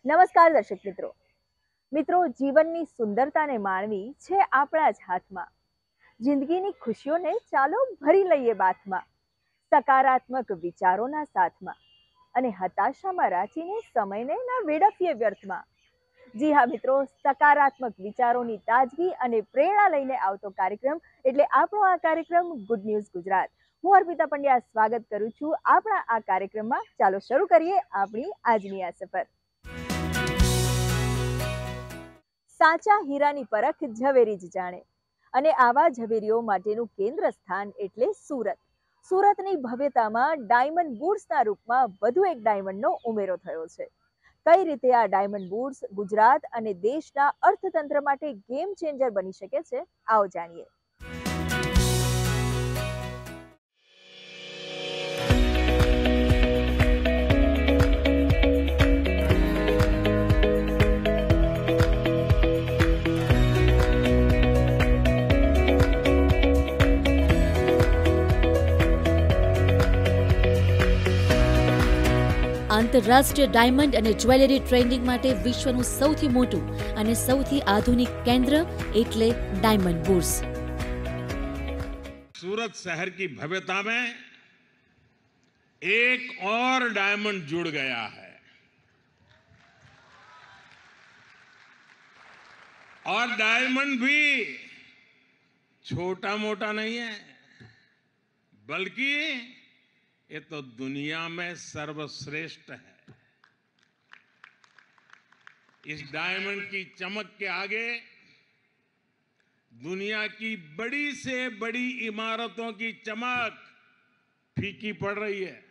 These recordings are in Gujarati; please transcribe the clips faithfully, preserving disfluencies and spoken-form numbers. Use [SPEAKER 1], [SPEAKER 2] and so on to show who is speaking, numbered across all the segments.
[SPEAKER 1] નમસ્કાર દર્શક મિત્રો મિત્રો જીવનની સુંદરતાને માણવી છે આપણા જ હાથમાં. જિંદગીની ખુશીઓને ચાલો ભરી લઈએ બાથમાં, સકારાત્મક વિચારોના સાથમાં, અને હતાશામાં રાચીને સમયને ના વેડફીએ વ્યર્થમાં. જી હા મિત્રો, સકારાત્મક વિચારોની તાજગી અને પ્રેરણા લઈને આવતો કાર્યક્રમ એટલે આપણો આ કાર્યક્રમ ગુડ ન્યૂઝ ગુજરાત. હું અર્પિતા પંડ્યા સ્વાગત કરું છું આપણા આ કાર્યક્રમમાં. ચાલો શરૂ કરીએ આપણી આજની આ સફર. સાચા હીરાની પરખ ઝવેરી જ જાણે, અને આવા ઝવેરીઓ માટેનું કેન્દ્ર સ્થાન એટલે સુરત. સુરતની ભવ્યતામાં ડાયમંડ બુર્સના રૂપમાં વધુ એક ડાયમંડનો ઉમેરો થયો છે. કઈ રીતે આ ડાયમંડ બુર્સ ગુજરાત અને દેશના અર્થતંત્ર માટે ગેમ ચેન્જર બની શકે છે, આવો જાણીએ.
[SPEAKER 2] આંતરરાષ્ટ્રીય ડાયમંડ અને જ્વેલરી ટ્રેન્ડિંગ માટે વિશ્વનું સૌથી મોટું અને સૌથી આધુનિક કેન્દ્ર એટલે ડાયમંડ બુર્સ.
[SPEAKER 3] सूरत शहर की भव्यता में एक और डायमंड जुड़ गया है, और डायमंड भी छोटा मोटा नहीं है, बल्कि ये तो दुनिया में सर्वश्रेष्ठ है. इस डायमंड की चमक के आगे दुनिया की बड़ी से बड़ी इमारतों की चमक फीकी पड़ रही है.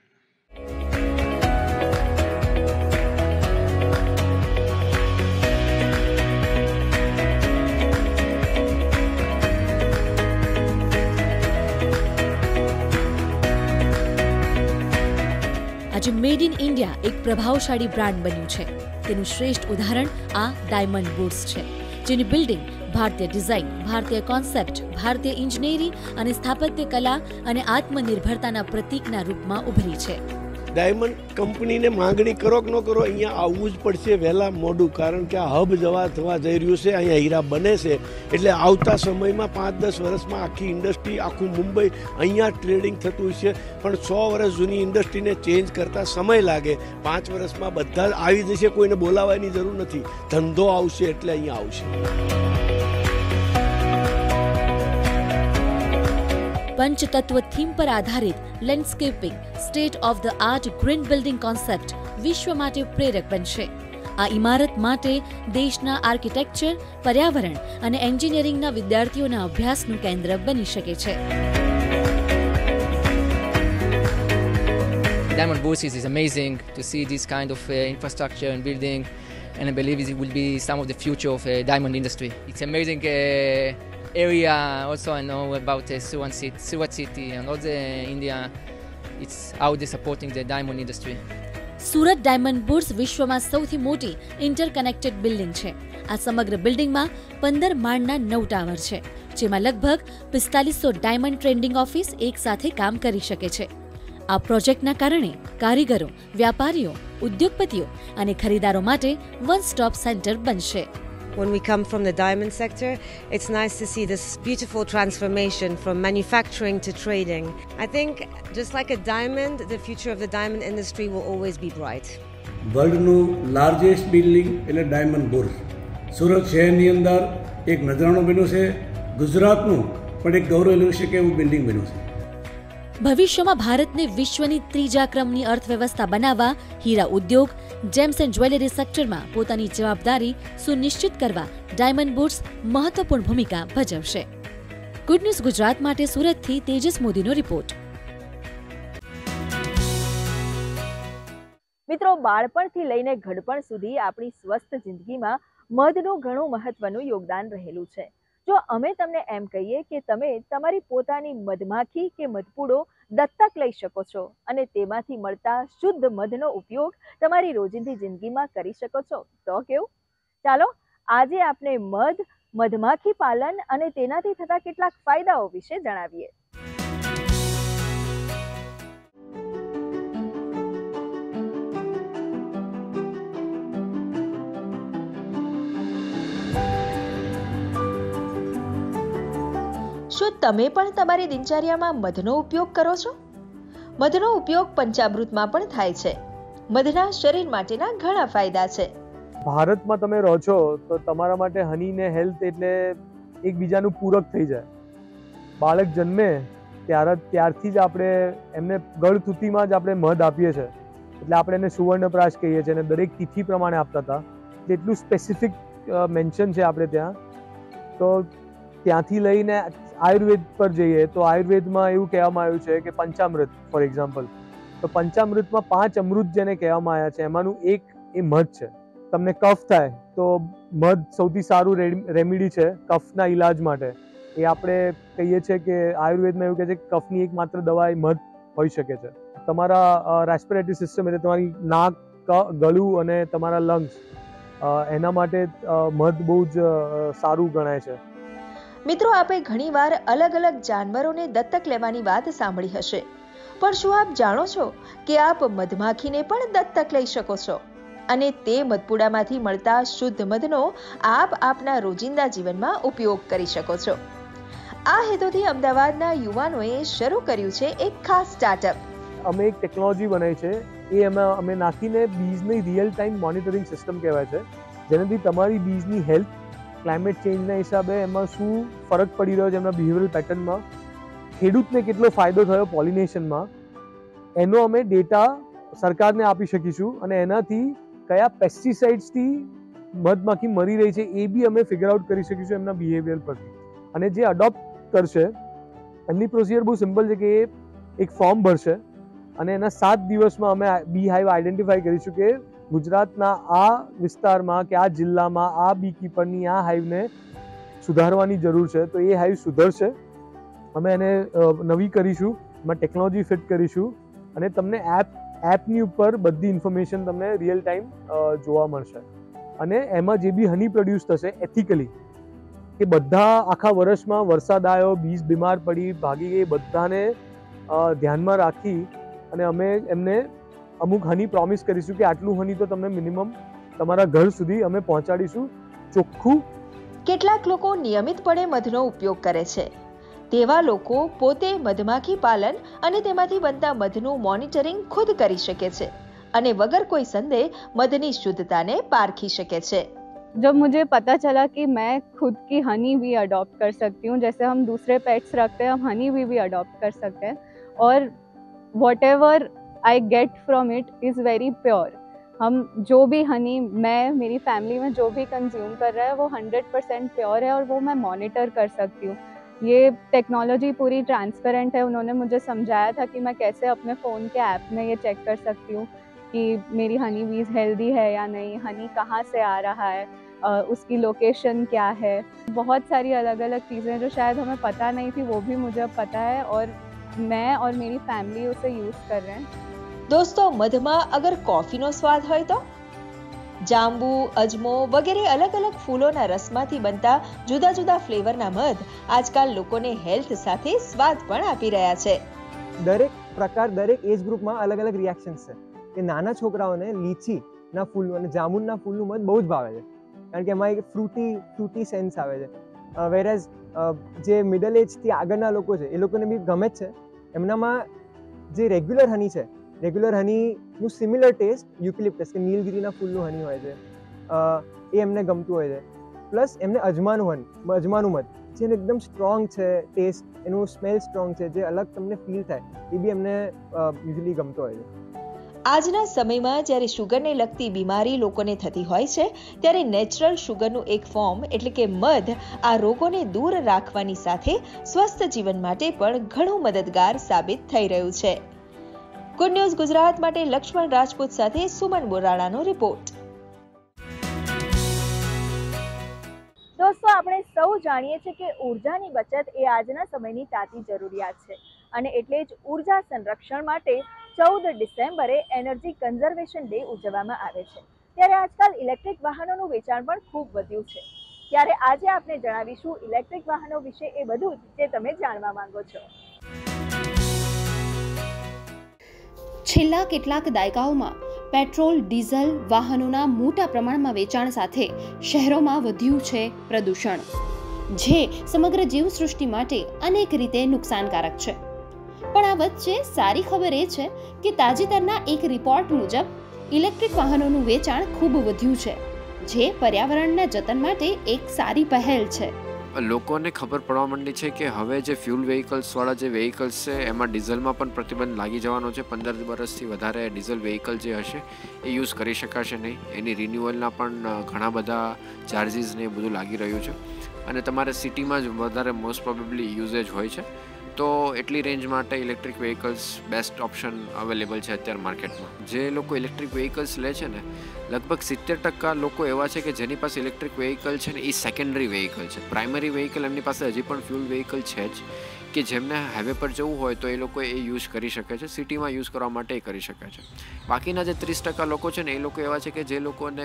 [SPEAKER 2] આજે મેડ ઇન ઇન્ડિયા એક પ્રભાવશાળી બ્રાન્ડ બન્યું છે. તેનું શ્રેષ્ઠ ઉદાહરણ આ ડાયમંડ બુર્સ છે, જેની બિલ્ડિંગ ભારતીય ડિઝાઇન, ભારતીય કોન્સેપ્ટ, ભારતીય ઇન્જિનિયરિંગ અને સ્થાપત્ય કલા અને આત્મનિર્ભરતાના પ્રતીકના રૂપમાં ઉભરી છે.
[SPEAKER 4] ડાયમંડ કંપનીને માંગણી કરો કે ન કરો, અહીંયા આવવું જ પડશે વહેલા મોડું, કારણ કે આ હબ જવા થવા જઈ રહ્યું છે. અહીંયા હીરા બને છે, એટલે આવતા સમયમાં પાંચ દસ વર્ષમાં આખી ઇન્ડસ્ટ્રી, આખું મુંબઈ અહીંયા ટ્રેડિંગ થતું છે. પણ સો વર્ષ જૂની ઇન્ડસ્ટ્રીને ચેન્જ કરતા સમય લાગે. પાંચ વર્ષમાં બધા જ આવી જશે, કોઈને બોલાવવાની જરૂર નથી. ધંધો આવશે એટલે અહીંયા આવશે.
[SPEAKER 2] પંચતત્વ થીમ પર આધારિત landscaping, state of the art green building concept વિશ્વ માટે પ્રેરક બનશે. આ ઇમારત માટે દેશના આર્કિટેક્ચર, પર્યાવરણ અને એન્જિનિયરિંગના વિદ્યાર્થીઓના અભ્યાસનું કેન્દ્ર બની શકે છે.
[SPEAKER 5] Diamond Burs is amazing to see this kind of uh, infrastructure and building, and I believe it will be some of the future of uh, diamond industry. It's amazing uh, area. Also, I know about uh, Surat City, Surat City and all the India. It's how they're supporting the diamond industry.
[SPEAKER 2] Surat diamond bourse વિશ્વમાં સૌથી મોટી ઇન્ટરકનેક્ટેડ બિલ્ડિંગ છે. આ સમગ્ર બિલ્ડિંગમાં પંદર માળના નવ ટાવર છે, જેમાં લગભગ પિસ્તાલીસો ડાયમંડ ટ્રેન્ડિંગ ઓફિસ એક સાથે કામ કરી શકે છે. આ પ્રોજેક્ટના કારણે કારીગરો, વ્યાપારીઓ, ઉદ્યોગપતિઓ અને ખરીદારો માટે વન સ્ટોપ સેન્ટર બનશે.
[SPEAKER 6] When we come from the diamond sector, it's nice to see this beautiful transformation from manufacturing to trading. I think just like a diamond, the future of the diamond industry will always be bright.
[SPEAKER 7] વર્લ્ડનું લાર્જેસ્ટ બિલ્ડિંગ એટલે ડાયમંડ બુર્સ સુરત શહેરની અંદર એક નજરાણું બન્યું છે. ગુજરાતનું પણ એક ગૌરવ લઈ શકે એવું બિલ્ડિંગ બન્યું છે.
[SPEAKER 2] ભવિષ્યમાં ભારતને વિશ્વની ત્રીજા ક્રમની અર્થવ્યવસ્થા બનાવવા હીરા ઉદ્યોગ, જેમ્સ એન્ડ જ્વેલરી સેક્ટરમાં પોતાની જવાબદારી સુનિશ્ચિત કરવા ડાયમંડ બુર્સ મહત્વપૂર્ણ ભૂમિકા ભજવશે. ગુડ ન્યૂઝ ગુજરાત માટે સુરતથી તેજસ મોદીનો રિપોર્ટ.
[SPEAKER 1] મિત્રો, બાળપણથી લઈને ઘડપણ સુધી આપણી સ્વસ્થ જિંદગીમાં મધનું ઘણું મહત્વનું યોગદાન રહેલું છે. જો અમે તમને એમ કહીએ કે તમે તમારી પોતાની મધમાખી કે મધપૂડો દત્તક લઈ શકો છો અને તેમાંથી મળતા શુદ્ધ મધનો ઉપયોગ તમારી રોજિંદી જિંદગીમાં કરી શકો છો, તો કેવું? ચાલો આજે આપણે મધ, મધમાખી પાલન અને તેનાથી થતા કેટલાક ફાયદાઓ વિશે જણાવીએ. શું તમે પણ તમારી દિનચર્યામાં મધનો ઉપયોગ કરો છો? મધનો ઉપયોગ પંચામૃતમાં પણ થાય છે. મધના શરીર માટેના ઘણા ફાયદા છે.
[SPEAKER 8] ભારતમાં તમે રહો છો તો તમારા માટે હની ને હેલ્થ એટલે એકબીજાનું પૂરક થઈ જાય. બાળક જન્મે ત્યારે ત્યારથી જ આપણે એમને ગળથૂતીમાં જ આપણે મધ આપીએ છીએ. એટલે આપણે એને સુવર્ણપ્રાશ કહીએ છીએ અને દરેક તિથિ પ્રમાણે આપતા હતા. એટલું સ્પેસિફિક મેન્શન છે આપણે ત્યાં. તો ત્યાંથી લઈને આયુર્વેદ પર જઈએ તો આયુર્વેદમાં એવું કહેવામાં આવ્યું છે કે પંચામૃત ફોર એક્ઝામ્પલ, તો પંચામૃતમાં પાંચ અમૃત જેને કહેવામાં આવ્યા છે એમાંનું એક એ મધ છે. તમને કફ થાય તો મધ સૌથી સારું રેમેડી છે કફના ઈલાજ માટે. એ આપણે કહીએ છીએ કે આયુર્વેદમાં એવું કહે છે કે કફની એકમાત્ર દવા એ મધ હોઈ શકે છે. તમારા રેસ્પિરેટરી સિસ્ટમ એટલે તમારી નાક, ગળું અને તમારા લંગ્સ એના માટે મધ બહુ જ સારું ગણાય છે.
[SPEAKER 1] મિત્રો, આપે ઘણીવાર અલગ અલગ જાનવરોને દત્તક લેવાની વાત સાંભળી હશે, પણ શું આપ જાણો છો કે આપ મધમાખીને પણ દત્તક લઈ શકો છો અને તે મધપુડામાંથી મળતા શુદ્ધ મધનો આપ આપના રોજિંદા જીવનમાં ઉપયોગ કરી શકો છો. આ હેતુથી અમદાવાદના યુવાનોએ શરૂ કર્યું છે એક ખાસ સ્ટાર્ટઅપ.
[SPEAKER 8] અમે એક ટેકનોલોજી બનાવી છે, એ એમાં અમે નાખીને બીજની રિયલ ટાઈમ મોનિટરિંગ સિસ્ટમ કહેવાય છે, જેનાથી તમારી બીજની હેલ્થ, ક્લાઇમેટ ચેન્જના હિસાબે એમાં શું ફરક પડી રહ્યો છે એમના બિહેવિયરલ પેટર્નમાં, ખેડૂતને કેટલો ફાયદો થયો પોલિનેશનમાં, એનો અમે ડેટા સરકારને આપી શકીશું અને એનાથી કયા પેસ્ટિસાઇડ્સથી મધમાખી મરી રહી છે એ બી અમે ફિગર આઉટ કરી શકીશું એમના બિહેવિયર પરથી. અને જે અડોપ્ટ કરશે એમની પ્રોસિજર બહુ સિમ્પલ છે કે એ એક ફોર્મ ભરશે અને એના સાત દિવસમાં અમે બી હાઈવ આઈડેન્ટિફાઈ કરીશું કે ગુજરાતના આ વિસ્તારમાં કે આ જિલ્લામાં આ બી કીપરની આ હાઈવને સુધારવાની જરૂર છે, તો એ હાઈવ સુધરશે. અમે એને નવી કરીશું, એમાં ટેકનોલોજી ફિટ કરીશું અને તમને એપ એપની ઉપર બધી ઇન્ફોર્મેશન તમને રિયલ ટાઈમ જોવા મળશે. અને એમાં જે બી હની પ્રોડ્યુસ થશે એથિકલી, કે બધા આખા વર્ષમાં વરસાદ આવ્યો, બીજ બીમાર પડી, ભાગી ગઈ, બધાને ધ્યાનમાં રાખી અને અમે એમને અમુક હની પ્રોમિસ કરીશું કે આટલું હની તો તમને મિનિમમ તમારા ઘર સુધી અમે પહોંચાડીશું ચોખ્ખું.
[SPEAKER 1] કેટલાક લોકો નિયમિતપણે મધનો ઉપયોગ કરે છે. તેવા લોકો પોતે મધમાખી પાલન અને તેમાંથી બનતા મધનું મોનિટરિંગ ખુદ કરી શકે છે અને વગર કોઈ સંદેહ મધની શુદ્ધતાને પારખી શકે છે.
[SPEAKER 9] जब मुझे पता चला कि मैं खुद की हनी भी अडॉप्ट कर सकती हूँ, जैसे हम दूसरे पेट्स रखते हैं, हम हनी भी भी अडॉप्ट कर सकते हैं और whatever I get from it is very pure. हम जो भी हनी मैं मेरी फैमिली में जो भी कंज्यूम कर रहा है वो हंड्रेड परसेंट प्योर है और वो मैं मॉनिटर कर सकती हूँ. ये टेक्नोलॉजी पूरी ट्रांसपेरेंट है. उन्होंने मुझे समझाया था कि मैं कैसे अपने फ़ोन के ऐप में ये चेक कर सकती हूँ कि मेरी हनी बीज हेल्दी है या नहीं, हनी कहाँ से आ रहा है, Uh, उसकी लोकेशन क्या है. बहुत सारी अलग अलग चीज़ें जो शायद हमें पता नहीं थी वो भी मुझे अब पता है और मैं और मेरी फैमिली उसे यूज़ कर रहे हैं.
[SPEAKER 1] दोस्तों, मधમાં અગર કોફીનો સ્વાદ હોય તો જાંબુ, અજમો વગેરે અલગ અલગ ફૂલોના રસમાંથી બનતા જુદા જુદા ફ્લેવરના મધ આજકાલ લોકોને હેલ્થ સાથે સ્વાદ પણ આપી રહ્યા છે.
[SPEAKER 10] દરેક પ્રકાર, દરેક એજ ગ્રુપમાં અલગ અલગ રિએક્શન્સ છે. કે નાના છોકરાઓને લીચીના ફૂલનું અને જામુનના ફૂલનું મધ બહુ જ ભાવે છે, કારણ કે એમાં એક ફ્રૂટી ફ્રૂટી સેન્સ આવે છે. વેરેઝ જે મિડલ એજથી આગળના લોકો છે એ લોકોને બી ગમે જ છે. એમનામાં જે રેગ્યુલર હની છે, રેગ્યુલર હનીનું સિમિલર ટેસ્ટ યુકેલિપ્ટસ કે નીલગિરીના ફૂલનું હની હોય છે, એ એમને ગમતું હોય છે. પ્લસ એમને અજમાનું હની, અજમાનું મધ જેને એકદમ સ્ટ્રોંગ છે ટેસ્ટ, એનું સ્મેલ સ્ટ્રોંગ છે, જે અલગ તમને ફીલ થાય, એ બી એમને યુઝ્યુઅલી ગમતો હોય છે.
[SPEAKER 1] આજના સમયમાં જ્યારે શુગરને લગતી બીમારી લોકોને થતી હોય છે ત્યારે નેચરલ શુગરનું એક ફોર્મ એટલે કે મધ આ રોગોને દૂર રાખવાની સાથે સ્વસ્થ જીવન માટે પણ ઘણું મદદગાર સાબિત થઈ રહ્યું છે. ગુડ ન્યૂઝ ગુજરાત માટે લક્ષ્મણ રાજપૂત સાથે સુમન બોરાણાનો રિપોર્ટ. દોસ્તો, આપણે સૌ જાણીએ છીએ કે ઉર્જાની બચત એ આજના સમયની તાતી જરૂરિયાત છે અને એટલે જ ઉર્જા સંરક્ષણ માટે ચૌદ ડિસેમ્બરે એનર્જી કન્ઝર્વેશન ડે ઉજવવામાં આવે છે. ત્યારે આજકાલ ઇલેક્ટ્રિક વાહનોનું વેચાણ પણ ખૂબ વધ્યું છે. ત્યારે આજે આપણે જણાવીશું ઇલેક્ટ્રિક વાહનો વિશે એ બધું જ જે તમે જાણવા માંગો છો.
[SPEAKER 2] છેલ્લા કેટલાક દાયકાઓમાં પેટ્રોલ ડીઝલ વાહનોના મોટા પ્રમાણમાં વેચાણ સાથે શહેરોમાં વધ્યું છે પ્રદૂષણ.
[SPEAKER 11] જે સમગ્ર જીવસૃષ્ટિ માટે અનેક રીતે નુકસાનકારક છે. પણ આ વચ્ચે સારી ખબર એ છે કે તાજેતરના એક રિપોર્ટ મુજબ ઇલેક્ટ્રિક વાહનોનું વેચાણ ખૂબ વધ્યું છે, જે પર્યાવરણના જતન માટે એક સારી પહેલ છે.
[SPEAKER 12] લોકોને ખબર પડવા માંડી છે કે હવે જે ફ્યુલ વ્હીકલ્સવાળા જે વ્હીકલ્સ છે એમાં ડીઝલમાં પણ પ્રતિબંધ લાગી જવાનો છે. પંદર વર્ષથી વધારે ડીઝલ વ્હીકલ જે હશે એ યુઝ કરી શકાશે નહીં. એની રિન્યુઅલના પણ ઘણા બધા ચાર્જીસ ને એ બધું લાગી રહ્યું છે અને તમારે સિટીમાં જ વધારે મોસ્ટ પ્રોબેબલી યુઝેજ હોય છે. તો એટલી રેન્જ માટે electric vehicles best option available છે અત્યારે માર્કેટમાં. જે લોકો ઇલેક્ટ્રિક વ્હીકલ્સ લે છે ને લગભગ સિત્તેર ટકા લોકો એવા છે કે જેની પાસે ઇલેક્ટ્રિક વ્હીકલ છે ને એ સેકન્ડરી વ્હીકલ છે. પ્રાઇમરી વ્હીકલ એમની પાસે હજી પણ ફ્યુલ વ્હીકલ છે જ, કે જેમને હાઈવે પર જવું હોય તો એ લોકો એ યુઝ કરી શકે છે, સિટીમાં યુઝ કરવા માટે એ કરી શકે છે. બાકીના જે ત્રીસ ટકા લોકો છે ને એ લોકો એવા છે કે જે લોકોને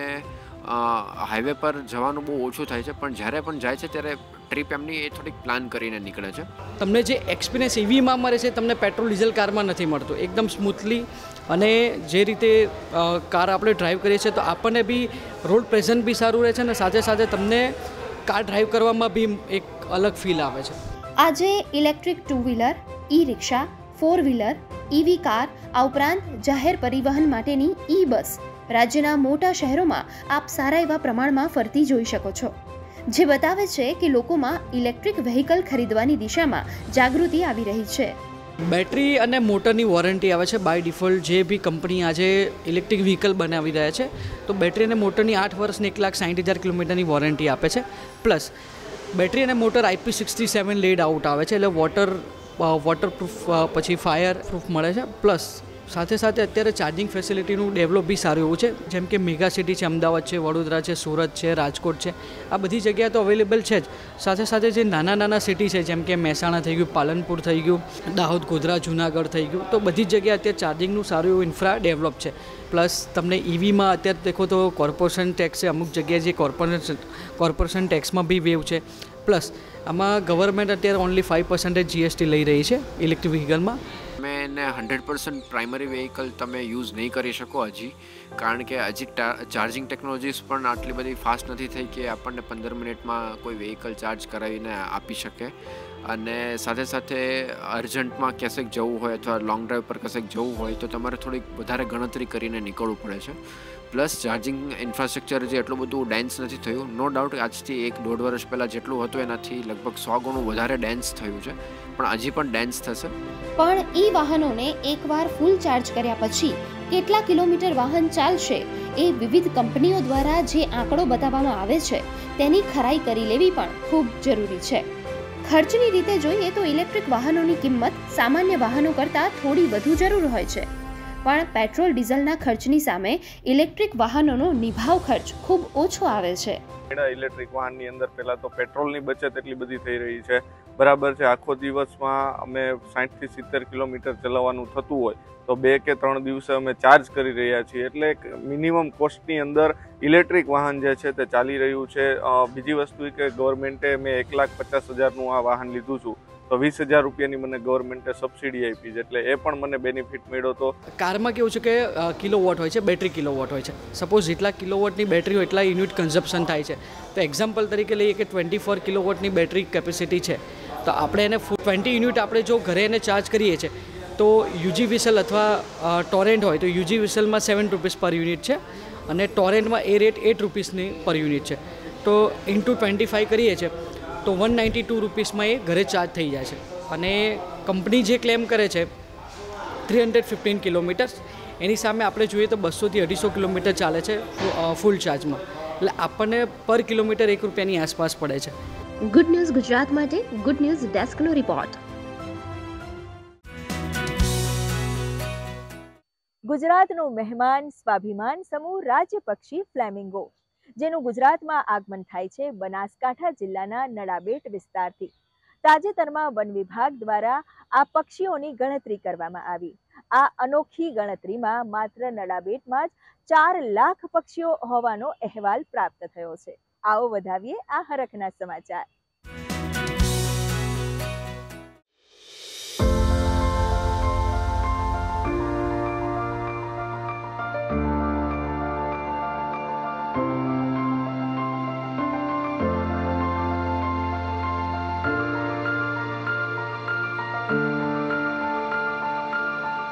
[SPEAKER 12] હાઈવે પર જવાનું બહુ ઓછું થાય છે, પણ જ્યારે પણ જાય છે ત્યારે ટ્રીપ એમની એ થોડીક પ્લાન કરીને નીકળે છે.
[SPEAKER 13] તમને જે એક્સપિરિયન્સ ઈવીમાં મળે છે તમને પેટ્રોલ ડીઝલ કારમાં નથી મળતો. એકદમ સ્મૂથલી અને જે રીતે કાર આપણે ડ્રાઈવ કરીએ છીએ તો આપણને બી રોડ પ્રેઝન્ટ બી સારું રહે છે અને સાથે સાથે તમને કાર ડ્રાઈવ કરવામાં બી એક અલગ ફીલ આવે છે.
[SPEAKER 11] આજે electric two wheeler, e rickshaw, four wheeler, EV car, આ ઉપરાંત જાહેર પરિવહન માટેની ઈ બસ રાજ્યના મોટા શહેરોમાં આપ સારા એવા પ્રમાણમાં ફરતી જોઈ શકો છો, જે બતાવે છે કે લોકોમાં ઇલેક્ટ્રિક વ્હીકલ ખરીદવાની દિશામાં જાગૃતિ આવી રહી છે.
[SPEAKER 13] બેટરી અને મોટરની વોરંટી આવે છે બાય ડિફોલ્ટ. જે બી કંપની આજે ઇલેક્ટ્રિક વ્હીકલ બનાવી રહ્યા છે તો બેટરી અને મોટરની આઠ વર્ષની એક લાખ સાઠ હજાર કિલોમીટરની વોરંટી આપે છે. પ્લસ બેટરી અને મોટર આઈપી સિક્સટી સેવન લેડ આઉટ આવે છે, એટલે વોટર વોટરપ્રૂફ પછી ફાયર પ્રૂફ મળે છે. પ્લસ સાથે સાથે અત્યારે ચાર્જિંગ ફેસિલિટીનું ડેવલપ બી સારું એવું છે, જેમ કે મેગા સિટી છે, અમદાવાદ છે, વડોદરા છે, સુરત છે, રાજકોટ છે, આ બધી જગ્યાએ તો અવેલેબલ છે જ. સાથે સાથે જે નાના નાના સિટી છે જેમ કે મહેસાણા થઈ ગયું, પાલનપુર થઈ ગયું, દાહોદ, ગોધરા, જુનાગઢ થઈ ગયું, તો બધી જ જગ્યાએ અત્યારે ચાર્જિંગનું સારું એવું ઇન્ફ્રા ડેવલપ છે. પ્લસ તમને ઈવીમાં અત્યારે દેખો તો કોર્પોરેશન ટેક્સ છે, અમુક જગ્યાએ જે કોર્પોરેશન કોર્પોરેશન ટેક્સમાં બી વેવ છે. પ્લસ આમાં ગવર્મેન્ટ અત્યારે ઓનલી ફાઇવ પર્સન્ટેજ જીએસટી લઈ રહી છે ઇલેક્ટ્રિક વ્હીકલમાં.
[SPEAKER 12] તમે એને હંડ્રેડ પર્સન્ટ પ્રાઇમરી વ્હીકલ તમે યુઝ નહીં કરી શકો હજી, કારણ કે હજી ચાર્જિંગ ટેકનોલોજીસ પણ આટલી બધી ફાસ્ટ નથી થઈ કે આપણને પંદર મિનિટમાં કોઈ વ્હીકલ ચાર્જ કરાવીને આપી શકે. અને સાથે સાથે અર્જન્ટમાં ક્યાંક જવું હોય અથવા લોંગ ડ્રાઈવ પર ક્યાંક જવું હોય તો તમારે થોડીક વધારે ગણતરી કરીને નીકળવું પડે છે. પ્લસ ચાર્જિંગ ઇન્ફ્રાસ્ટ્રક્ચર જે એટલું બધું ડેન્સ નથી થયું. નો ડાઉટ આજથી એક દોઢ વર્ષ પહેલાં જેટલું હતું એનાથી લગભગ સો ગણું વધારે ડેન્સ થયું છે, પણ હજી પણ ડેન્સ થશે.
[SPEAKER 11] પણ ઈ વાહનોને એકવાર ફૂલ ચાર્જ કર્યા પછી કેટલા કિલોમીટર વાહન ચાલશે એ વિવિધ કંપનીઓ દ્વારા જે આંકડો બતાવવામાં આવે છે તેની ખરાઈ કરી લેવી પણ ખૂબ જરૂરી છે. ખર્ચની રીતે જોઈએ તો ઇલેક્ટ્રિક વાહનોની કિંમત સામાન્ય વાહનો કરતાં થોડી વધુ જરૂર હોય છે, પણ પેટ્રોલ ડીઝલના ખર્ચની સામે ઇલેક્ટ્રિક વાહનોનો નિભાવ ખર્ચ ખૂબ ઓછો આવે છે.
[SPEAKER 14] ઇલેક્ટ્રિક વાહનની અંદર પહેલાં તો પેટ્રોલની બચત એટલી બધી થઈ રહી છે, બરાબર છે. આખો દિવસમાં અમે સાઠથી સિત્તેર કિલોમીટર ચલાવવાનું થતું હોય તો બે કે ત્રણ દિવસે અમે ચાર્જ કરી રહ્યા છીએ, એટલે મિનિમમ કોસ્ટની અંદર ઇલેક્ટ્રિક વાહન જે છે તે ચાલી રહ્યું છે. બીજી વસ્તુ કે ગવર્મેન્ટે મેં એક લાખ પચાસ હજારનું આ વાહન લીધું છું તો વીસ હજાર રૂપિયાની મને ગવર્મેન્ટે સબસિડી આપી છે, એટલે એ પણ મને બેનિફિટ મળ્યો. તો
[SPEAKER 13] કારમાં કેવું છે કે કિલો વોટ હોય છે, બેટરી કિલો વોટ હોય છે. સપોઝ જેટલા કિલો વોટની બેટરી હોય એટલા યુનિટ કન્ઝપ્શન થાય છે. તો એક્ઝામ્પલ તરીકે લઈએ કે ટ્વેન્ટી ફોર કિલો વોટની બેટરી કેપેસિટી છે, તો આપણે એને ટ્વેન્ટી યુનિટ આપણે જો ઘરે એને ચાર્જ કરીએ છીએ તો યુજી વિસલ અથવા ટોરેન્ટ હોય તો યુજી વિસલમાં સેવન રૂપીસ પર યુનિટ છે અને ટોરેન્ટમાં એ રેટ એટ રૂપીસની પર યુનિટ છે. તો ઇન્ટુ ટ્વેન્ટી ફાઈવ કરીએ છીએ તો વન નાઇન્ટી ટુ રૂપીસમાં એ ઘરે ચાર્જ થઈ જાય છે. અને કંપની જે ક્લેમ કરે છે થ્રી હંડ્રેડ ફિફ્ટીન કિલોમીટર્સ, એની સામે આપણે જોઈએ તો બસોથી અઢીસો કિલોમીટર ચાલે છે ફૂલ ચાર્જમાં, એટલે આપણને પર કિલોમીટર એક રૂપિયાની આસપાસ પડે છે.
[SPEAKER 11] ગુડ ન્યૂઝ ગુજરાત માટે ગુડ ન્યૂઝ ડેસ્કનો રિપોર્ટ.
[SPEAKER 1] ગુજરાતનું મહેમાન સ્વાભિમાન સમૂહ રાજ્ય પક્ષી ફ્લેમિંગો, જેનું ગુજરાતમાં આગમન થાય છે બનાસકાંઠા જિલ્લાના નડાબેટ વિસ્તારથી. તાજેતરમાં વન વિભાગ દ્વારા આ પક્ષીઓની ગણતરી કરવામાં આવી. આ અનોખી ગણતરીમાં માત્ર નડાબેટમાં જ ચાર લાખ પક્ષીઓ હોવાનો અહેવાલ પ્રાપ્ત થયો છે. આવો વધાવીએ આ હરખના સમાચાર.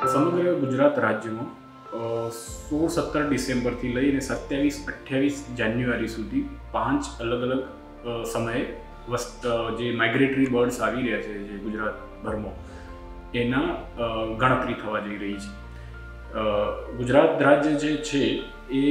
[SPEAKER 15] સમગ્ર ગુજરાત રાજ્યમાં સોળ સત્તર ડિસેમ્બરથી લઈને સત્યાવીસ અઠ્યાવીસ જાન્યુઆરી સુધી પાંચ અલગ અલગ સમયે વસ્ત જે માઇગ્રેટરી બર્ડ્સ આવી રહ્યા છે જે ગુજરાતભરમાં એના ગણતરી થવા જઈ રહી છે. ગુજરાત રાજ્ય જે છે એ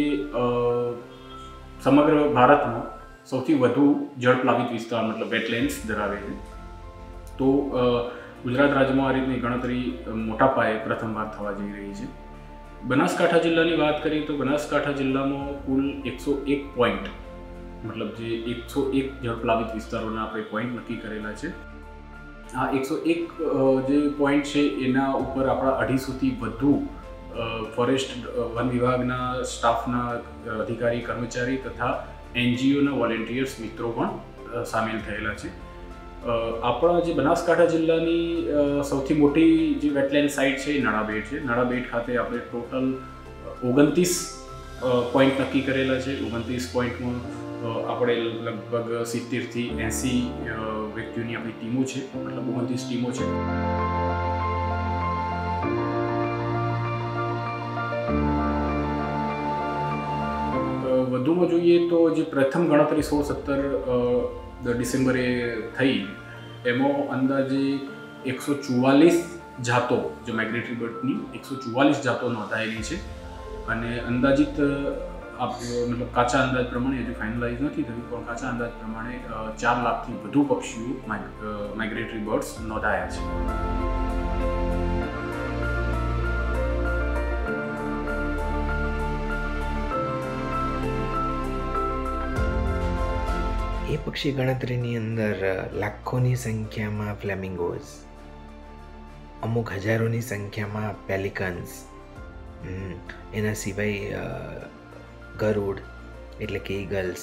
[SPEAKER 15] સમગ્ર ભારતમાં સૌથી વધુ જળપ્લાવિત વિસ્તાર મતલબ વેટલેન્ડ્સ ધરાવે છે. તો ગુજરાત રાજ્યમાં આ રીતની ગણતરી મોટા પાયે પ્રથમવાર થવા જઈ રહી છે. બનાસકાંઠા જિલ્લાની વાત કરીએ તો બનાસકાંઠા જિલ્લામાં કુલ એકસો એક પોઈન્ટ મતલબ જે એકસો એક જળપ્લાવિત વિસ્તારોના આપણે પોઈન્ટ નક્કી કરેલા છે. આ એકસો એક જે પોઈન્ટ છે એના ઉપર આપણા અઢીસોથી વધુ ફોરેસ્ટ વન વિભાગના સ્ટાફના અધિકારી કર્મચારી તથા એનજીઓના વોલેન્ટિયર્સ મિત્રો પણ સામેલ થયેલા છે. આપણા જે બનાસકાંઠા જિલ્લાની સૌથી મોટી જે વેટલેન્ડ સાઇટ છે એ નળાબેટ છે. નળાબેટ ખાતે આપણે ટોટલ ઓગણત્રીસ પોઈન્ટ નક્કી કરેલા છે. ઓગણત્રીસ પોઈન્ટમાં આપણે લગભગ સિત્તેરથી એંસી વ્યક્તિઓની આપણી ટીમો છે, મતલબ ઓગણત્રીસ ટીમો છે. વધુમાં જોઈએ તો જે પ્રથમ ગણતરી સોળ સત્તર ડિસેમ્બરે થઈ એમાં અંદાજે એકસો ચુવાલીસ જાતો જે માઇગ્રેટરી બર્ડની એકસો ચુવાલીસ જાતો નોંધાયેલી છે અને અંદાજિત મતલબ કાચા અંદાજ પ્રમાણે હજુ ફાઇનલાઇઝ નથી થયું પણ કાચા અંદાજ પ્રમાણે ચાર લાખથી વધુ પક્ષીઓ માઇગ્રેટરી બર્ડ્સ નોંધાયા છે.
[SPEAKER 16] એ પક્ષી ગણતરીની અંદર લાખોની સંખ્યામાં ફ્લેમિંગોઝ, અમુક હજારોની સંખ્યામાં પેલિકન્સ, એના સિવાય ગરુડ એટલે કે ઈગલ્સ,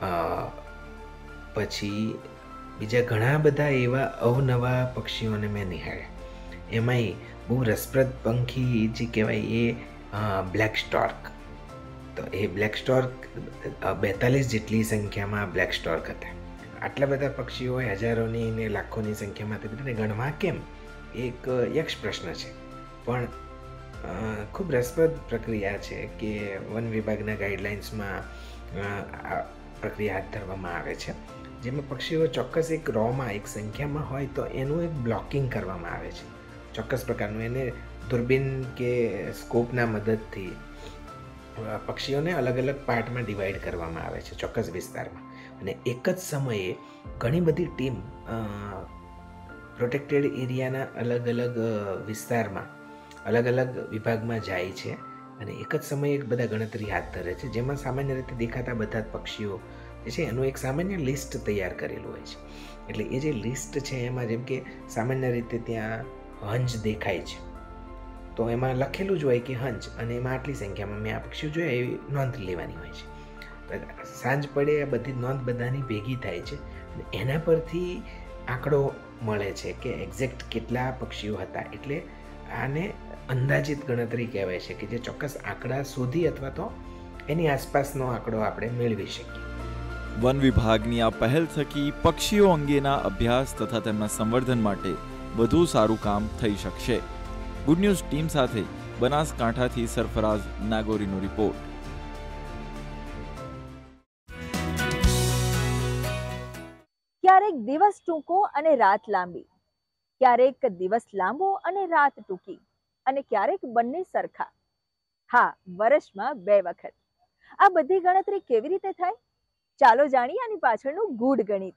[SPEAKER 16] પછી બીજા ઘણા બધા એવા અવનવા પક્ષીઓને મેં નિહાળ્યા. એમાંય બહુ રસપ્રદ પંખી જે કહેવાય એ બ્લેક સ્ટોર્ક. તો એ બ્લેક સ્ટોર્ક બેતાલીસ જેટલી સંખ્યામાં બ્લેક સ્ટોર્ક હતા. આટલા બધા પક્ષીઓ હોય હજારોની ને લાખોની સંખ્યામાં તે બધાને ગણવા કેમ એક યક્ષ પ્રશ્ન છે. પણ ખૂબ રસપ્રદ પ્રક્રિયા છે કે વન વિભાગના ગાઈડલાઇન્સમાં આ પ્રક્રિયા હાથ ધરવામાં આવે છે, જેમાં પક્ષીઓ ચોક્કસ એક રોમાં એક સંખ્યામાં હોય તો એનું એક બ્લોકિંગ કરવામાં આવે છે ચોક્કસ પ્રકારનું. એને દૂરબીન કે સ્કોપના મદદથી પક્ષીઓને અલગ અલગ પાર્ટમાં ડિવાઈડ કરવામાં આવે છે ચોક્કસ વિસ્તારમાં, અને એક જ સમયે ઘણી બધી ટીમ પ્રોટેક્ટેડ એરિયાના અલગ અલગ વિસ્તારમાં અલગ અલગ વિભાગમાં જાય છે અને એક જ સમયે બધા ગણતરી હાથ ધરે છે, જેમાં સામાન્ય રીતે દેખાતા બધા જ પક્ષીઓ જે છે એનું એક સામાન્ય લિસ્ટ તૈયાર કરેલું હોય છે. એટલે એ જે લિસ્ટ છે એમાં જેમ કે સામાન્ય રીતે ત્યાં હંજ દેખાય છે તો એમાં લખેલું જ હોય કે હંચ અને એમાં આટલી સંખ્યામાં મેં આ પક્ષીઓ જોયા એવી નોંધ લેવાની હોય છે. સાંજ પડે આ બધી નોંધ બધાની ભેગી થાય છે અને એના પરથી આંકડો મળે છે કે એક્ઝેક્ટ કેટલા પક્ષીઓ હતા. એટલે આને અંદાજિત ગણતરી કહેવાય છે કે જે ચોક્કસ આંકડા શોધી અથવા તો એની આસપાસનો આંકડો આપણે મેળવી શકીએ.
[SPEAKER 17] વન વિભાગની આ પહેલ થકી પક્ષીઓ અંગેના અભ્યાસ તથા તેમના સંવર્ધન માટે વધુ સારું કામ થઈ શકશે. ગુડ ન્યૂઝ ટીમ સાથે બનાસકાંઠાથી સરફરાઝ નાગોરીનો રિપોર્ટ.
[SPEAKER 1] ક્યારેક દિવસ ટૂંકો અને રાત લાંબી, ક્યારેક દિવસ લાંબો અને રાત ટૂંકી, અને ક્યારેક બંને સરખા. હા, વર્ષમાં બે વખત. આ બધી ગણતરી કેવી રીતે થાય? ચાલો જાણીએ આની પાછળનું ગૂઢ ગણિત.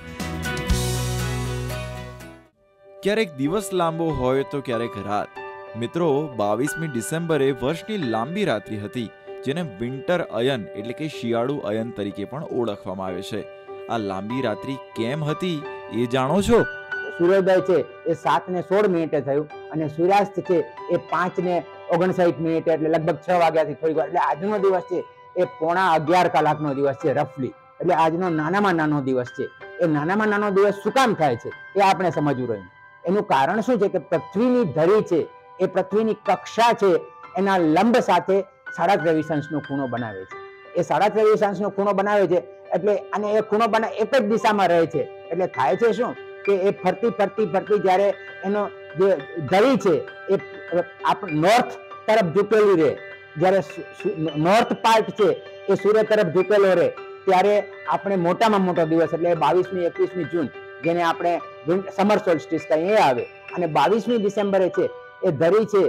[SPEAKER 17] ક્યારેક દિવસ લાંબો હોય તો ક્યારેક રાત. મિત્રો, બાવીસમી ડિસેમ્બરે વર્ષની લાંબી રાત્રિ હતી, જેને વિન્ટર અયન એટલે કે શિયાળુ અયન તરીકે પણ ઓળખવામાં આવે છે. આ લાંબી રાત્રિ કેમ હતી એ જાણો છો?
[SPEAKER 18] સૂર્યોદય છે એ સાત ને સોળ મિનિટે થયું અને સૂર્યાસ્ત છે એ પાંચ ને ઓગણસાઠ મિનિટે, એટલે લગભગ છ વાગ્યાથી થોડીક વાર. એટલે આજનો દિવસ છે એ પોણા અગિયાર કલાકનો દિવસ છે રફલી. એટલે આજનો નાનામાં નાનો દિવસ છે. એ નાનામાં નાનો દિવસ શું કામ થાય છે એ આપણે સમજવું રહ્યું. એનું કારણ શું છે કે પૃથ્વીની ધરી છે એ પૃથ્વીની કક્ષા છે એના લંબ સાથે સાડા ત્રેવીસ અંશનો ખૂણો બનાવે છે. એ સાડા ત્રેવીસ અંશનો ખૂણો બનાવે છે એટલે અને એ ખૂણો બના એક જ દિશામાં રહે છે. એટલે થાય છે શું કે એ ફરતી ફરતી ફરતી જ્યારે એનો જે ધરી છે એ આપણે નોર્થ તરફ ઝૂકેલી રહે, જ્યારે નોર્થ પાર્ટ છે એ સૂર્ય તરફ ઝૂકેલો રહે, ત્યારે આપણે મોટામાં મોટો દિવસ એટલે બાવીસમી એકવીસમી જૂન જેને આપણે સમર સોલ્સ્ટિસ કહીએ એ આવે, અને બાવીસમી ડિસેમ્બરે છે એ ધરી છે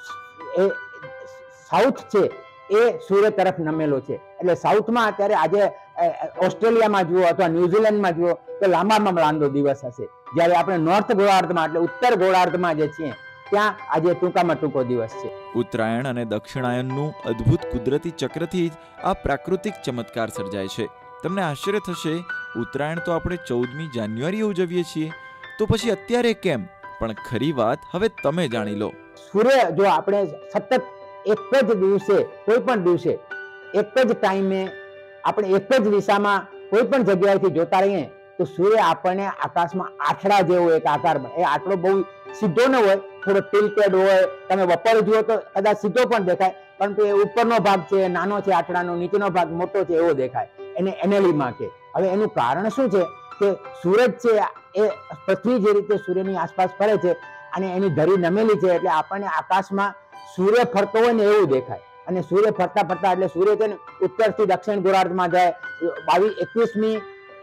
[SPEAKER 18] એ સાઉથ છે એ સૂર્ય તરફ નમેલો છે. એટલે સાઉથમાં અત્યારે આજે ઓસ્ટ્રેલિયામાં જુઓ અથવા ન્યુઝીલેન્ડમાં જુઓ તો લાંબામાં લાંબો દિવસ હશે, જ્યારે આપણે નોર્થ ગોળાર્ધમાં એટલે ઉત્તર ગોળાર્ધમાં જે છીએ ત્યાં આજે ટૂંકામાં ટૂંકો દિવસ છે.
[SPEAKER 17] ઉત્તરાયણ અને દક્ષિણાયનનું અદ્ભુત કુદરતી ચક્રથી જ આ પ્રાકૃતિક ચમત્કાર સર્જાય છે. તમને આશ્ચર્ય થશે, ઉત્તરાયણ તો આપણે ચૌદમી જાન્યુઆરીએ ઉજવીએ છીએ, તો પછી અત્યારે કેમ? પણ ખરી વાત હવે તમે જાણી લો.
[SPEAKER 18] સૂર્ય જો આપણે સતત એક જ દિવસે કોઈ પણ દિવસે એક જ ટાઈમે આપણે એક જ દિશામાં કોઈ પણ જગ્યાએથી જોતા રહીએ તો સૂર્ય આપણને આકાશમાં આઠડા જેવો એક આકાર, એ આટલો બહુ સીધો ન હોય, થોડો ટિલ્ટેડ હોય. તમે બપોરે જુઓ તો કદાચ સીધો પણ દેખાય, પરંતુ એ ઉપરનો ભાગ છે નાનો છે આઠડાનો, નીચેનો ભાગ મોટો છે એવો દેખાય. એને એનેલીમાં કે હવે એનું કારણ શું છે કે સૂરજ છે એ પૃથ્વી જે રીતે સૂર્યની આસપાસ ફરે છે અને એની ધરી નમેલી છે, એટલે આપણને આકાશમાં સૂર્ય ફરતો હોય ને એવું દેખાય. અને સૂર્ય ફરતા ફરતા એટલે સૂર્ય છે ને ઉત્તરથી દક્ષિણ ગોળાર્ધમાં જાય. બાવીસ એકવીસમી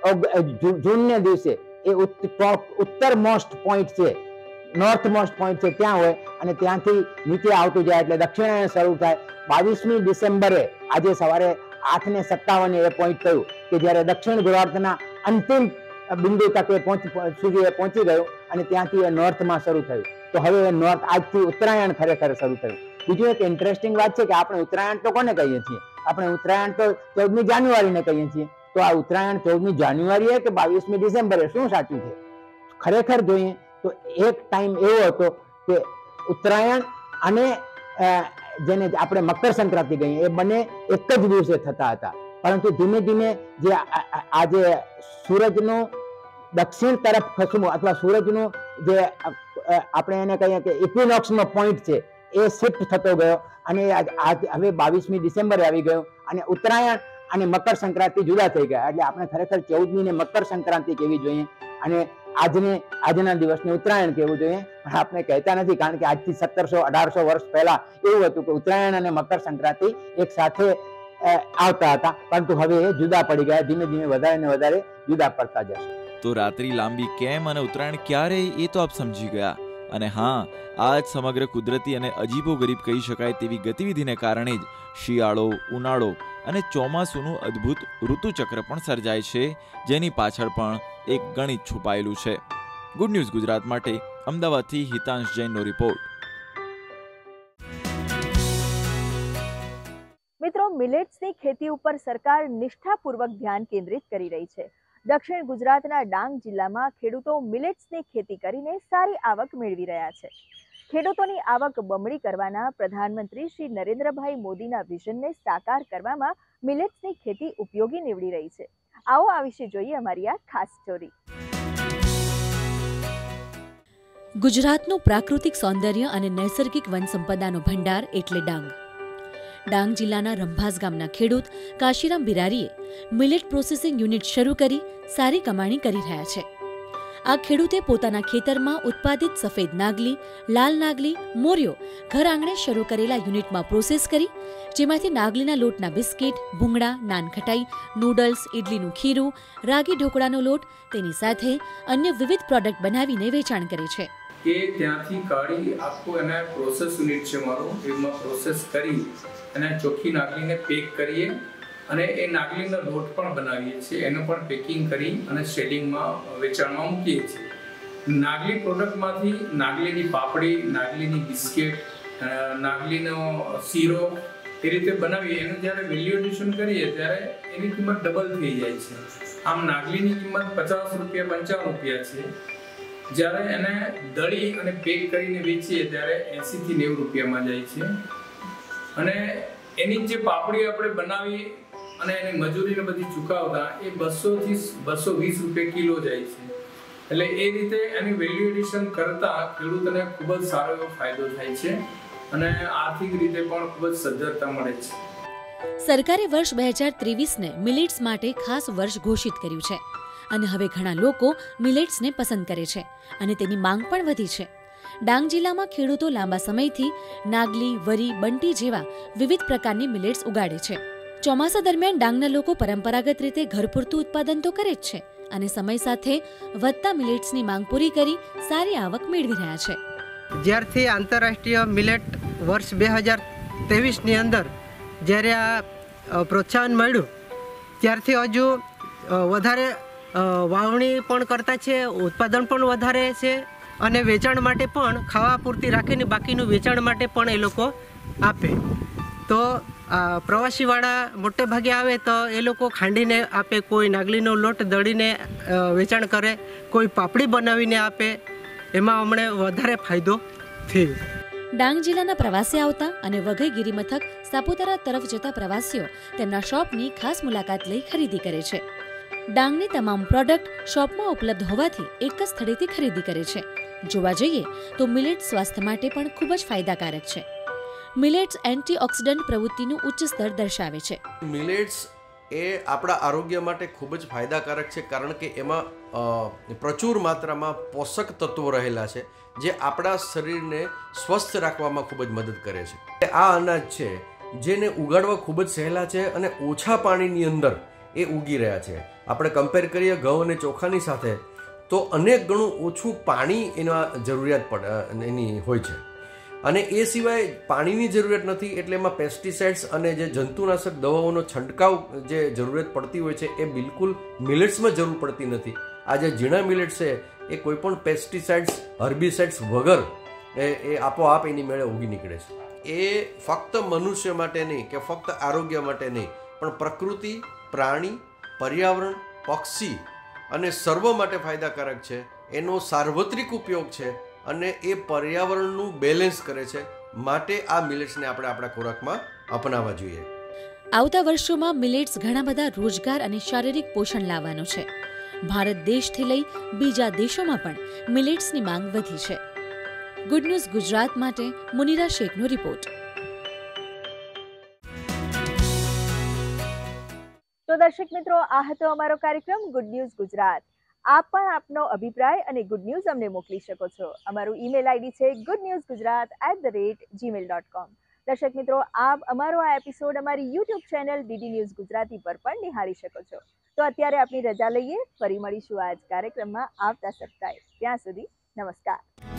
[SPEAKER 18] જૂનને દિવસે એ ઉત્તર મોસ્ટ પોઈન્ટ છે, નોર્થ મોસ્ટ પોઈન્ટ છે ત્યાં હોય, અને ત્યાંથી નીચે આવતું જાય એટલે દક્ષિણાયન શરૂ થાય. બાવીસમી ડિસેમ્બરે આજે સવારે આઠ ને સત્તાવન એ પોઈન્ટ થયું કે જ્યારે દક્ષિણ ગોળાર્ધના અંતિમ બિંદુ તકે સુધી પહોંચી ગયું અને ત્યાંથી એ નોર્થમાં શરૂ થયું. તો હવે નોર્થ આજથી ઉત્તરાયણ ખરેખર શરૂ થયું. બીજું એક ઇન્ટરેસ્ટિંગ વાત છે કે આપણે ઉત્તરાયણ તો કોને કહીએ છીએ? આપણે ઉત્તરાયણ તો ચૌદમી જાન્યુઆરીને કહીએ છીએ. તો આ ઉત્તરાયણ ચૌદમી જાન્યુઆરીએ કે બાવીસમી ડિસેમ્બરે શું સાચું છે? ખરેખર જોઈએ તો એક ટાઈમ એવો હતો કે ઉત્તરાયણ અને જેને આપણે મકર સંક્રાંતિ કહીએ એ બંને એક જ દિવસે થતા હતા, પરંતુ ધીમે ધીમે જે આજે સૂરજનું દક્ષિણ તરફ ખસવું અથવા સૂરજનું જે આપણે એને કહીએ કે ઇક્વિનોક્સનો પોઈન્ટ છે એ શિફ્ટ થતો ગયો, અને હવે બાવીસમી ડિસેમ્બરે આવી ગયો અને ઉત્તરાયણ અને મકર સંક્રાંતિ જુદા થઈ ગયા. એટલે આપણે ખરેખર ચૌદમી ને મકર સંક્રાંતિ કહેવી જોઈએ અને આજને આજના દિવસને ઉત્તરાયણ કહેવું જોઈએ, પણ આપણે કહેતા નથી, કારણ કે આજથી સત્તરસો અઢારસો વર્ષ પહેલા એવું હતું કે ઉત્તરાયણ અને મકર સંક્રાંતિ એક સાથે આવતા હતા, પરંતુ હવે એ જુદા પડી ગયા, ધીમે ધીમે વધારે ને વધારે જુદા પડતા જશે.
[SPEAKER 17] તો રાત્રિ લાંબી કેમ અને ઉત્તરાયણ ક્યારે એ તો આપ સમજી ગયા. અને હા, આ જ સમગ્ર કુદરતી અને અજીબો ગરીબ કહી શકાય તેવી ગતિવિધિને કારણે જ શિયાળો, ઉનાળો અને ચોમાસુનું અદ્ભુત ઋતુચક્ર પણ સર્જાય છે, જેની પાછળ પણ એક ગણિત છુપાયેલું છે. ગુડ ન્યૂઝ ગુજરાત માટે અમદાવાદથી હિતાંશ જૈનનો રિપોર્ટ.
[SPEAKER 1] મિત્રો, મિલેટ્સની ખેતી ઉપર સરકાર નિષ્ઠાપૂર્વક ધ્યાન કેન્દ્રિત કરી રહી છે. દક્ષિણ ગુજરાતના ડાંગ જિલ્લામાં ખેડૂતો મિલેટ્સની ખેતી કરીને સારી આવક મેળવી રહ્યા છે. ખેડૂતોની આવક બમણી કરવાના પ્રધાનમંત્રી શ્રી નરેન્દ્રભાઈ મોદીના વિઝનને સાકાર કરવામાં મિલેટ્સની ખેતી ઉપયોગી નીવડી રહી છે. આવો આ વિશે જોઈએ અમારી આ ખાસ સ્ટોરી.
[SPEAKER 2] ગુજરાતનું પ્રાકૃતિક સૌંદર્ય અને નૈસર્ગિક વન સંપદાનો ભંડાર એટલે ડાંગ. ડાંગ જિલ્લાના રંભાસ ગામના ખેડૂત કાશીરામ બિરારીએ મિલેટ પ્રોસેસિંગ યુનિટ શરૂ કરી સારી કમાણી કરી રહ્યા છે. આ ખેડૂતે પોતાના ખેતરમાં ઉત્પાદિત સફેદ નાગલી, લાલ નાગલી, મોરિયો ઘર આંગણે શરૂ કરેલા યુનિટમાં પ્રોસેસ કરી, જેમાંથી નાગલીના લોટના બિસ્કિટ, ભૂંગળા, નાનખટાઈ, નૂડલ્સ, ઇડલીનું ખીરું, રાગી ઢોકળાનો લોટ, તેની સાથે અન્ય વિવિધ પ્રોડક્ટ બનાવીને વેચાણ કરે છે.
[SPEAKER 19] કે ત્યાંથી કાઢી આખું એને પ્રોસેસ યુનિટ છે મારું, એમાં પ્રોસેસ કરી અને ચોખ્ખી નાગલીને પેક કરીએ અને એ નાગલીનો લોટ પણ બનાવીએ છીએ, એનું પણ પેકિંગ કરી અને શેડિંગમાં વેચાણમાં મૂકીએ છીએ. નાગલી પ્રોડક્ટમાંથી નાગલીની પાપડી, નાગલીની બિસ્કિટ, નાગલીનો શીરો એ રીતે બનાવીએ. એનું જ્યારે વેલ્યુ એડિશન કરીએ ત્યારે એની કિંમત ડબલ થઈ જાય છે. આમ નાગલીની કિંમત પચાસ રૂપિયા પંચાવન રૂપિયા છે, જ્યારે એને દળી અને પેક કરીને વેચીએ ત્યારે એંસી થી નેવું રૂપિયામાં જાય છે. અને એની જે પાપડી આપણે બનાવી અને એની મજૂરીને બધી ચૂકવતા એ બસો થી બસો વીસ રૂપિયા કિલો જાય છે. એટલે એ રીતે એની વેલ્યુ એડિશન કરતા ખેડૂતોને ખૂબ જ સારો એવો ફાયદો થાય છે અને આર્થિક રીતે પણ ખૂબ જ સદ્ધરતા મળે છે.
[SPEAKER 2] સરકારે વર્ષ બે હજાર ત્રેવીસને મિલેટ્સ માટે ખાસ વર્ષ ઘોષિત કર્યું છે અને હવે ઘણા લોકો મિલેટ્સને પસંદ કરે છે અને તેની માંગ પણ વધી છે. ડાંગ જિલ્લામાં ખેડૂતો લાંબા સમયથી નાગલી, વરી, બંટી જેવા વિવિધ પ્રકારની મિલેટ્સ ઉગાડે છે. ચોમાસા દરમિયાન ડાંગના લોકો પરંપરાગત રીતે ઘર પૂરતું ઉત્પાદન તો કરે જ છે અને સમય સાથે વધતા મિલેટ્સની માંગ પૂરી કરી સારી આવક મેળવી રહ્યા છે.
[SPEAKER 20] જ્યારથી આંતરરાષ્ટ્રીય મિલેટ વર્ષ બે હજાર ત્રેવીસની અંદર જ્યારે આ પ્રોત્સાહન મળ્યું ત્યારથી હજુ વધારે વાવણી પણ કરતા છે, ઉત્પાદન પણ વધારે છે અને વેચાણ માટે પણ ખાવા પૂરતી રાખીને બાકીનું વેચાણ માટે પણ એ લોકો આપે. તો પ્રવાસીવાળા મોટે ભાગે આવે તો એ લોકો ખાંડીને આપે, કોઈ નાગલીનો લોટ દળીને વેચાણ કરે, કોઈ પાપડી બનાવીને આપે. એમાં અમને વધારે ફાયદો થયો.
[SPEAKER 2] ડાંગ જિલ્લાના પ્રવાસે આવતા અને વઘઈ ગિરિમથક સાપુતારા તરફ જતા પ્રવાસીઓ તેમના શોપની ખાસ મુલાકાત લઈ ખરીદી કરે છે. ડાંગની તમામ પ્રોડક્ટ શોપમાં ઉપલબ્ધ હોવાથી એક જ સ્થળેથી ખરીદી કરે છે. જોવા જઈએ તો મિલેટ્સ સ્વાસ્થ્ય માટે પણ ખૂબ જ ફાયદાકારક છે. મિલેટ્સ એન્ટીઓક્સિડન્ટ પ્રવૃત્તિનું ઉચ્ચ સ્તર દર્શાવે છે.
[SPEAKER 21] મિલેટ્સ એ આપણા આરોગ્ય માટે ખૂબ જ ફાયદાકારક છે, કારણ કે એમાં પ્રચુર માત્રામાં પોષક તત્વો રહેલા છે જે આપણા શરીરને સ્વસ્થ રાખવામાં ખૂબ જ મદદ કરે છે. આ અનાજ છે જેને ઉગાડવા ખૂબ જ સહેલા છે અને ઓછા પાણીની અંદર એ ઉગી રહ્યા છે. આપણે કમ્પેર કરીએ ઘઉં અને ચોખાની સાથે તો અનેક ગણું ઓછું પાણી એના જરૂરિયાત પડે એની હોય છે અને એ સિવાય પાણીની જરૂરિયાત નથી, એટલે એમાં પેસ્ટિસાઇડ્સ અને જે જંતુનાશક દવાઓનો છંટકાવ જે જરૂરિયાત પડતી હોય છે એ બિલકુલ મિલેટ્સમાં જરૂર પડતી નથી. આ જે ઝીણા મિલેટ્સ છે એ કોઈ પણ પેસ્ટિસાઇડ્સ, હર્બિસાઇડ્સ વગર એ એ આપોઆપ એની મેળે ઉગી નીકળે છે. એ ફક્ત મનુષ્ય માટે નહીં કે ફક્ત આરોગ્ય માટે નહીં, પણ પ્રકૃતિ, પ્રાણી, પર્યાવરણ, પક્ષી અને સર્વ માટે ફાયદાકારક છે. એનો સાર્વત્રિક ઉપયોગ છે અને એ પર્યાવરણનું બેલેન્સ કરે છે. માટે આ મિલેટ્સને આપણે આપણા ખોરાકમાં અપનાવવા જોઈએ.
[SPEAKER 2] આવતા વર્ષોમાં મિલેટ્સ ઘણા બધા રોજગાર અને શારીરિક પોષણ લાવવાનો છે. ભારત દેશથી લઈ બીજા દેશોમાં પણ મિલેટ્સની માંગ વધી છે. ગુડ ન્યૂઝ ગુજરાત માટે મુનિરા શેખનો રિપોર્ટ.
[SPEAKER 1] તો દર્શક મિત્રો, આ હતો અમારો કાર્યક્રમ ગુડ ન્યૂઝ ગુજરાત. આપ પણ આપનો અભિપ્રાય અને ગુડ ન્યૂઝ અમને મોકલી શકો છો. અમારું ઈમેલ આઈડી છે good news Gujarat at the rate Gmail dot com. દર્શક મિત્રો, આપ અમારો આ એપિસોડ અમારી YouTube channel DD news Gujarati પર પણ નિહાળી શકો છો. તો અત્યારે આપની રજા લઈએ, ફરી મળીશું આ જ કાર્યક્રમમાં આવતા સપ્તાહે. ત્યાં સુધી નમસ્કાર.